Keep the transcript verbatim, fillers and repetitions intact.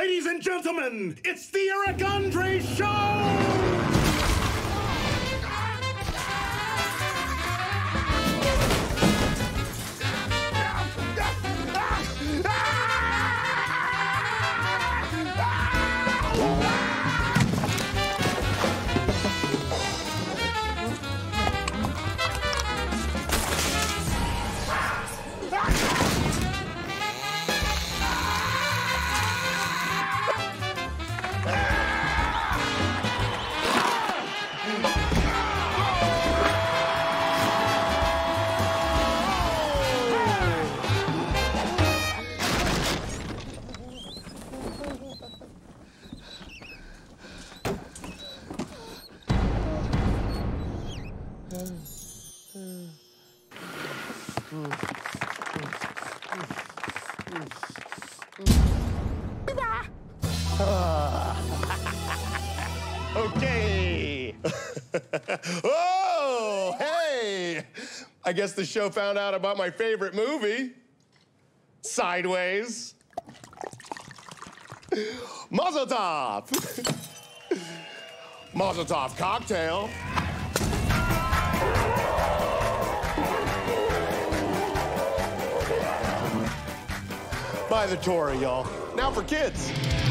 Ladies and gentlemen, it's the Eric Andre Show! Okay. Oh, hey! I guess the show found out about my favorite movie, Sideways. Mazel tov. Mazel tov cocktail. Buy the Tory, y'all. Now for kids.